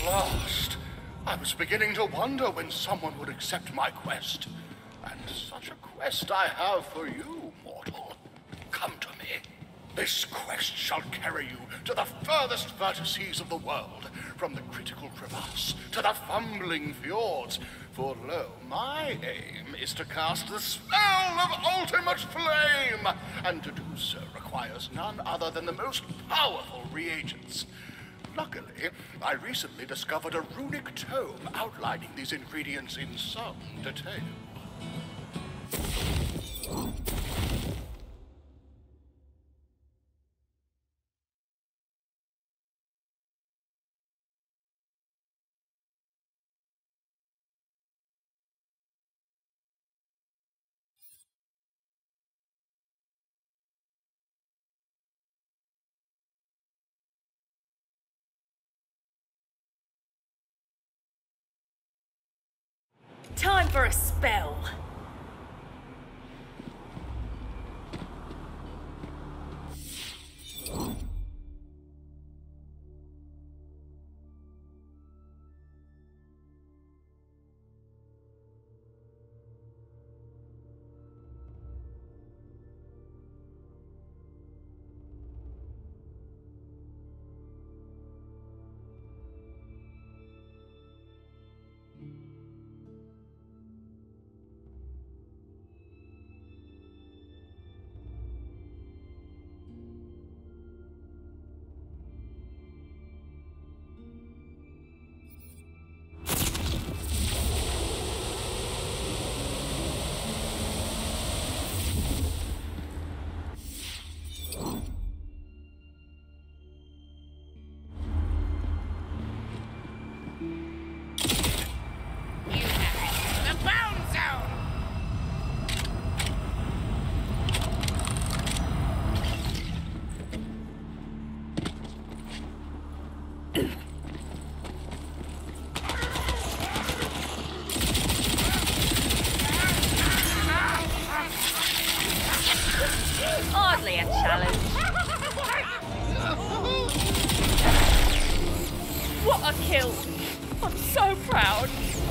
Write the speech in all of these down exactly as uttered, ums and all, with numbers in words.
last. I was beginning to wonder when someone would accept my quest. And such a quest I have for you, mortal. Come to me. This quest shall carry you to the furthest vertices of the world, from the critical crevasse to the fumbling fjords. For lo, my aim is to cast the spell of ultimate flame, and to do so requires none other than the most powerful reagents. Luckily, I recently discovered a runic tome outlining these ingredients in some detail. Time for a spell. Hardly a challenge. What a kill! I'm so proud.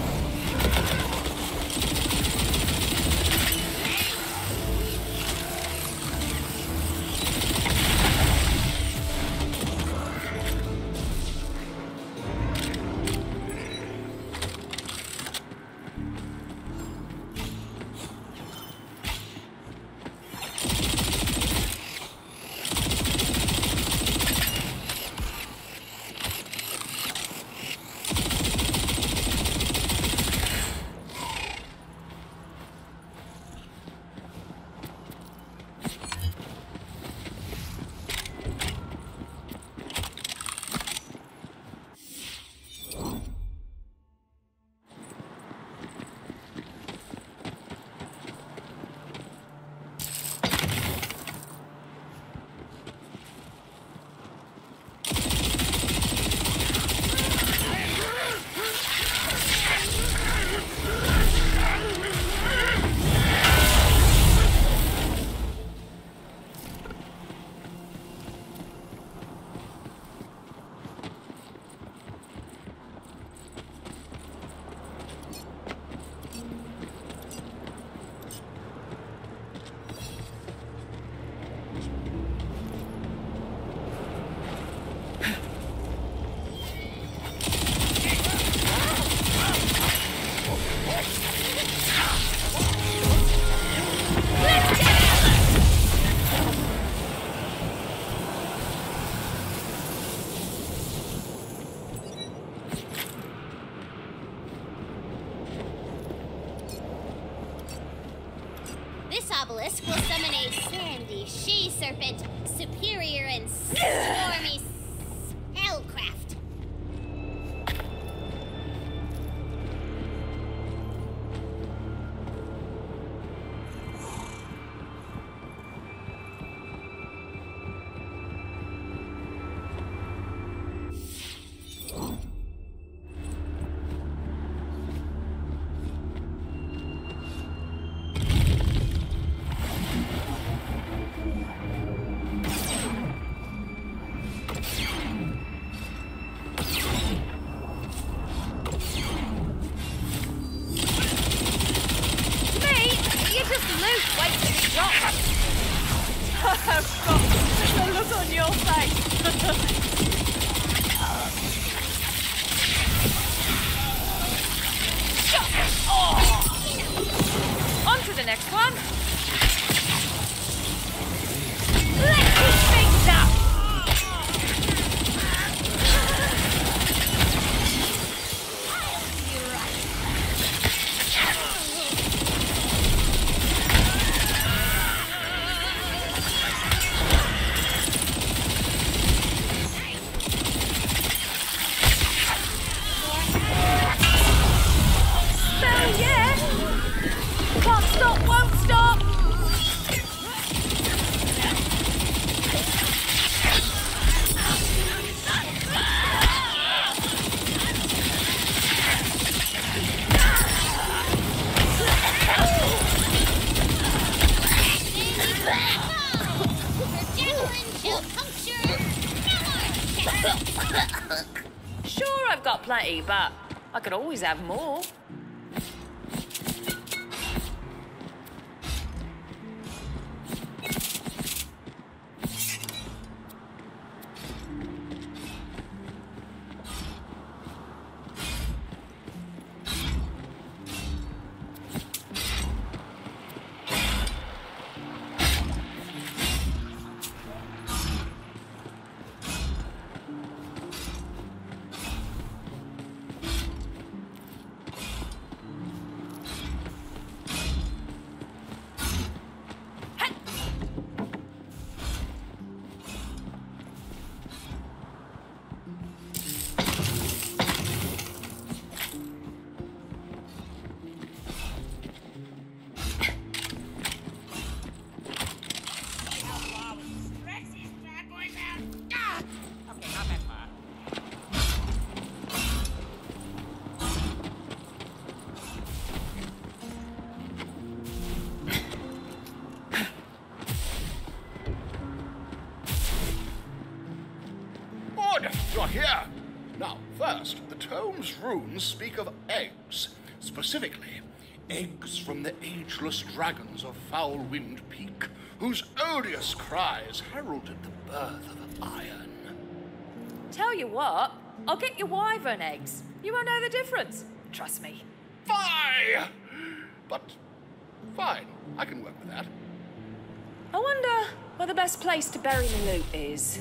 Obelisk will summon a sandy she-serpent, superior and stormy spellcraft. The look on your face. Oh. On to the next one. Let's keep things up. Sure, I've got plenty, but I could always have more. You're here. Now, first, the tome's runes speak of eggs. Specifically, eggs from the ageless dragons of Foulwind Peak, whose odious cries heralded the birth of iron. Tell you what, I'll get you wyvern eggs. You won't know the difference. Trust me. Fie! But, fine, I can work with that. I wonder where the best place to bury the loot is.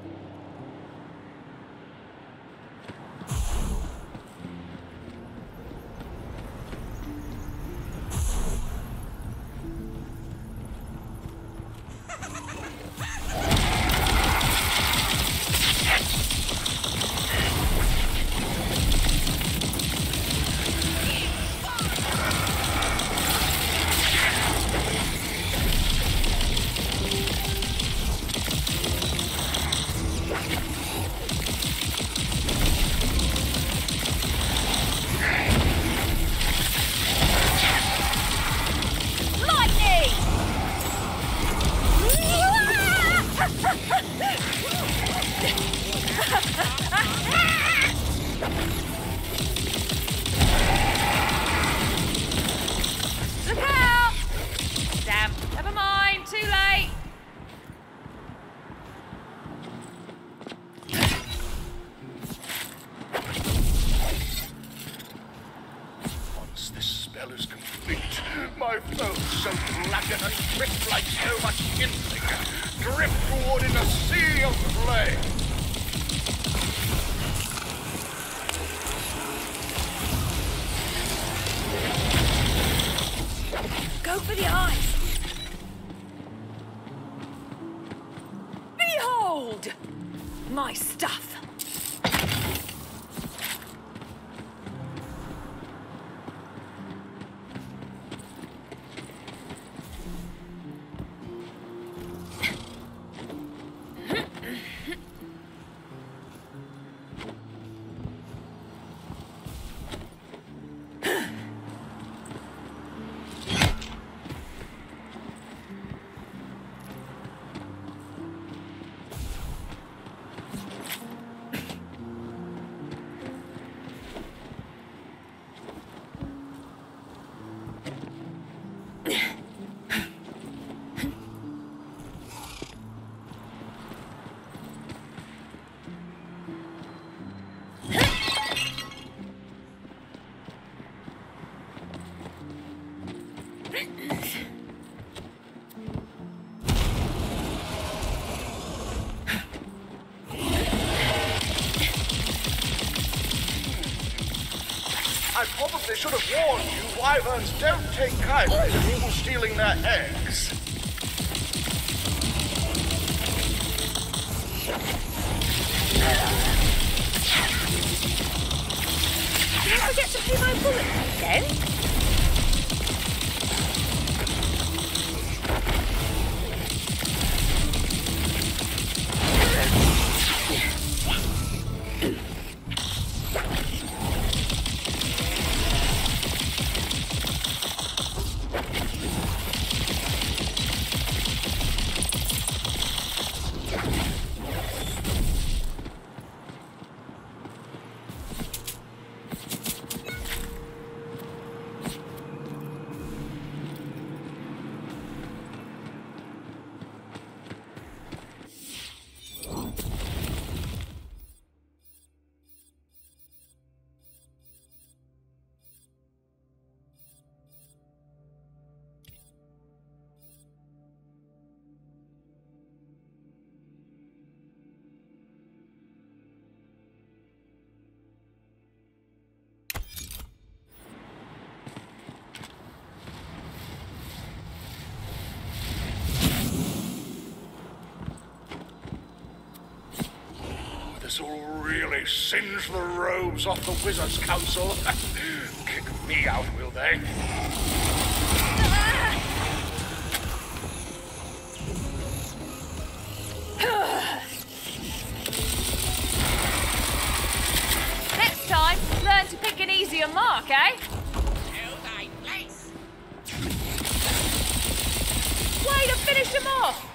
My stuff. probably should have warned you, wyverns don't take kindly to people stealing their eggs. Did I forget to pay my bullet again? This will really singe the robes off the Wizards' Council. Kick me out, will they? Next time, learn to pick an easier mark, eh? Way to finish him off!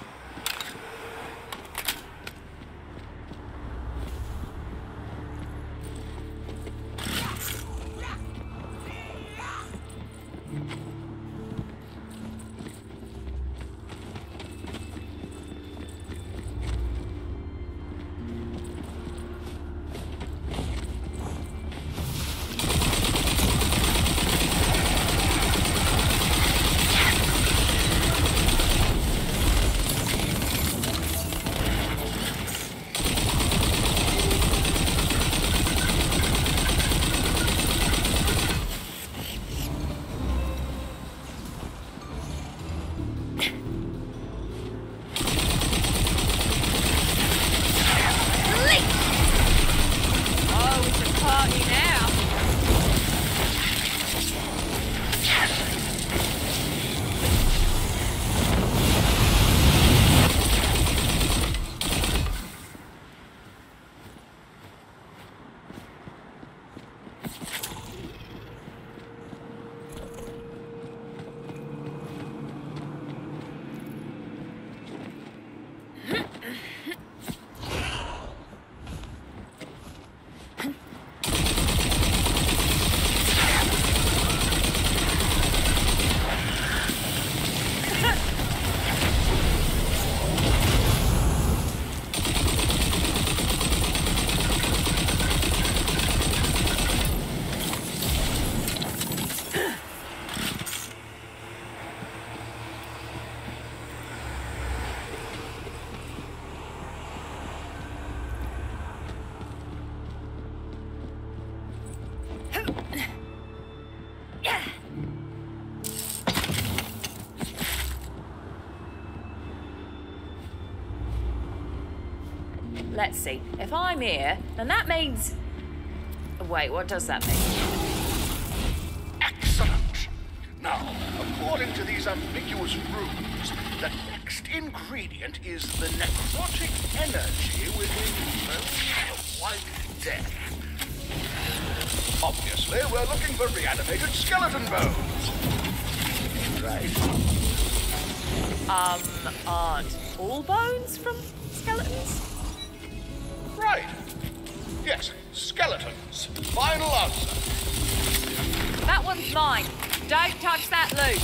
Let's see. If I'm here, then that means... Wait, what does that mean? Excellent. Now, according to these ambiguous runes, the next ingredient is the necrotic energy within most white death. Obviously, we're looking for reanimated skeleton bones. Right? Um, aren't all bones from skeletons? Right. Yes, skeletons. Final answer. That one's mine. Don't touch that loot.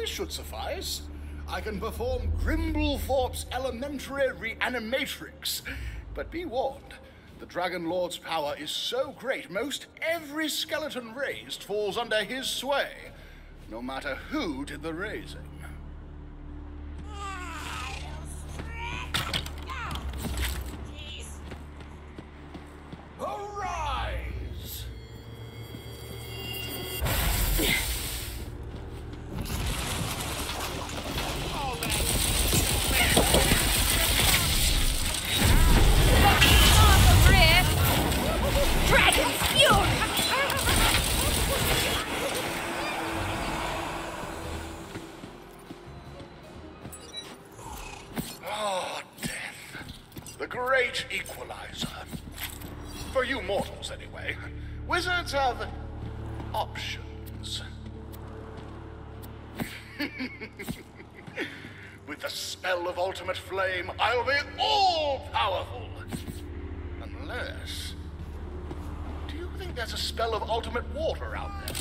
this should suffice. I can perform Grimblethorpe's elementary reanimatrix. But be warned, the Dragon Lord's power is so great, most every skeleton raised falls under his sway, no matter who did the raising. Arise! Dragon's fury! Ah, death. The great equalizer. For you mortals, anyway. Wizards have options. With the spell of ultimate flame, I'll be all-powerful. Unless... Do you think there's a spell of ultimate water out there?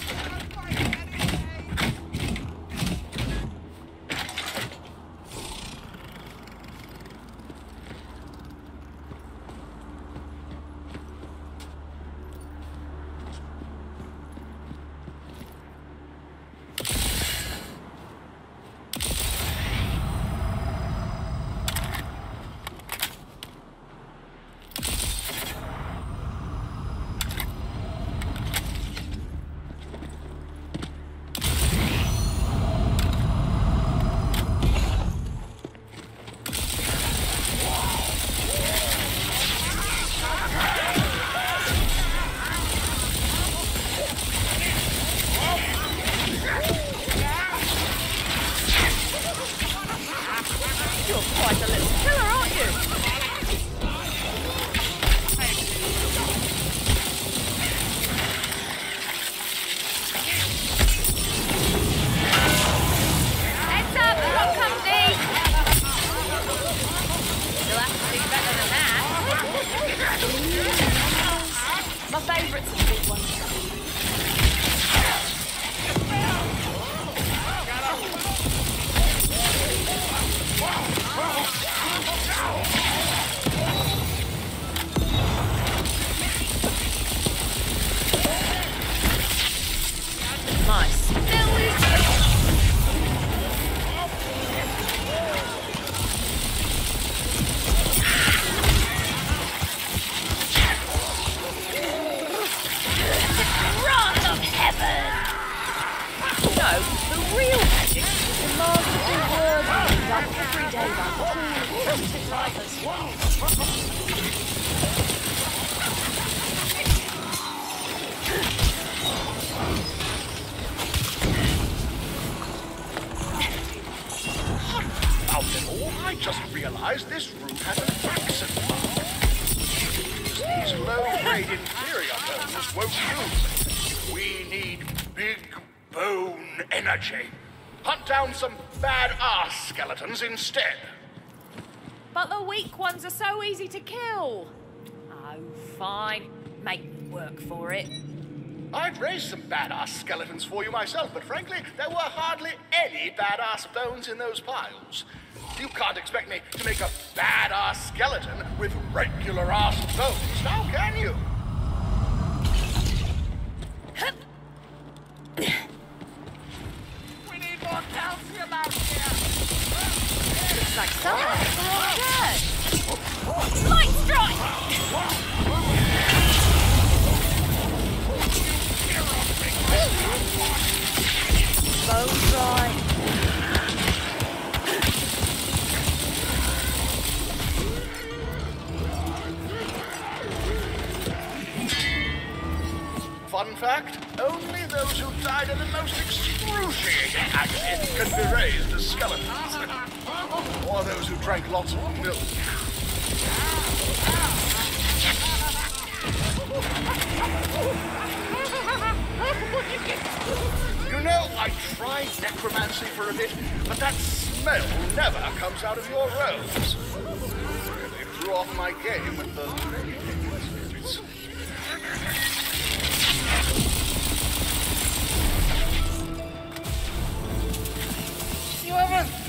Hunt down some bad-ass skeletons instead. But the weak ones are so easy to kill. Oh, fine. Make me work for it. I'd raise some badass skeletons for you myself, but frankly, there were hardly any badass bones in those piles. You can't expect me to make a badass skeleton with regular-ass bones, now can you? We need more calcium out here! Looks like someone's the wrong turn. Light strike! Bone strike. Fun fact, only those who died in the most excruciating agony can be raised as skeletons. Or those who drank lots of milk. You know, I tried necromancy for a bit, but that smell never comes out of your robes. Really threw off my game with the spirits.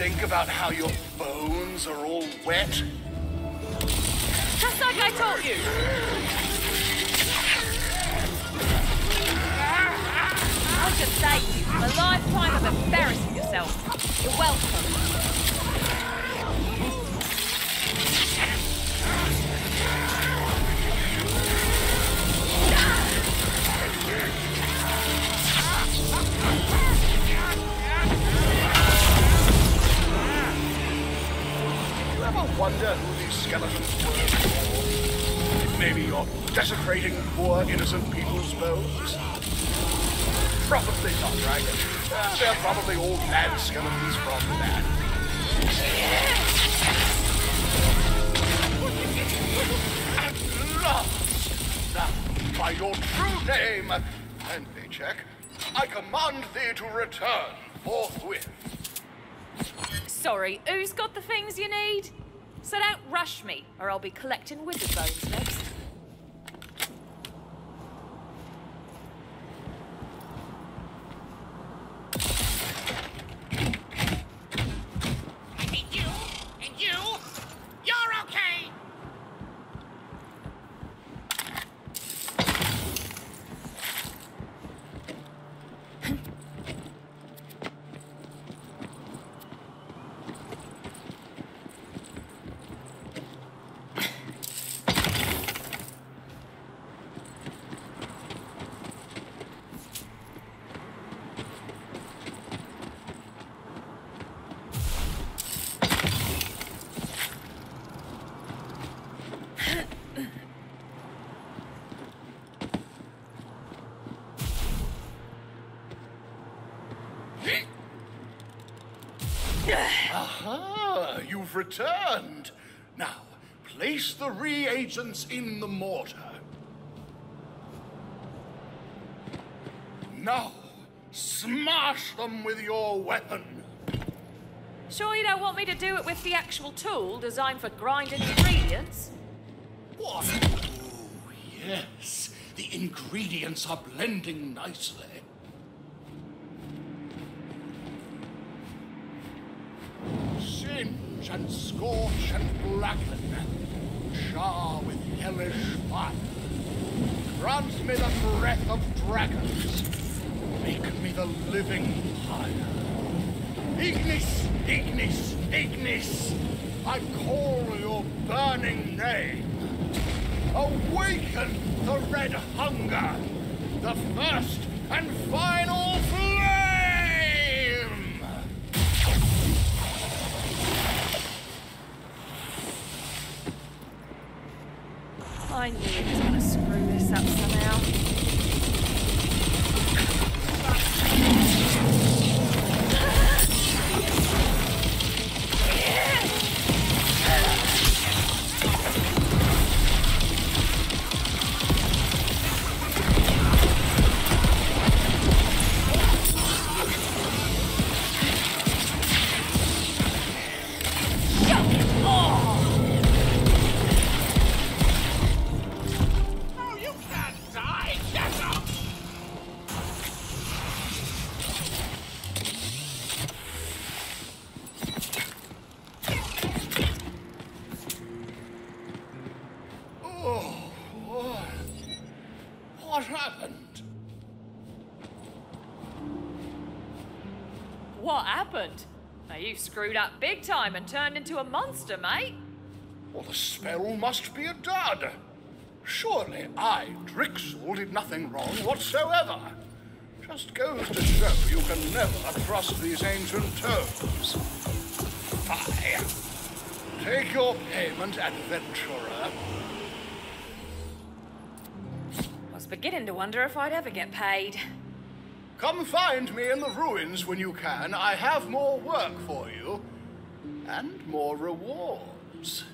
think about how your bones are all wet? Just like I taught you. I just saved you from a lifetime of embarrassing yourself. You're welcome. Wonder who these skeletons were for. Maybe you're desecrating poor innocent people's bones? Probably not, right? Uh, they're probably all bad skeletons from that. At last! Now, by your true name and paycheck, I command thee to return forthwith. Sorry, who's got the things you need? So don't rush me, or I'll be collecting wizard bones next. And you, and you, you're okay. Aha! You've returned. Now, place the reagents in the mortar. Now, smash them with your weapon. Sure you don't want me to do it with the actual tool designed for grinding ingredients? What? Oh, yes. The ingredients are blending nicely. Singe and scorch and blacken. Char with hellish fire. Grant me the breath of dragons. Make me the living fire. Ignis, Ignis, Ignis! I call your burning name. Awaken the red hunger, the first and final flame! I knew he was going to screw this up somehow. What happened? What happened? Now you screwed up big time and turned into a monster, mate. Well, the spell must be a dud. Surely I, Dryxxl, did nothing wrong whatsoever. Just goes to show you can never trust these ancient tomes. Fie. Take your payment, adventurer. I was beginning to wonder if I'd ever get paid. Come find me in the ruins when you can. I have more work for you. And more rewards.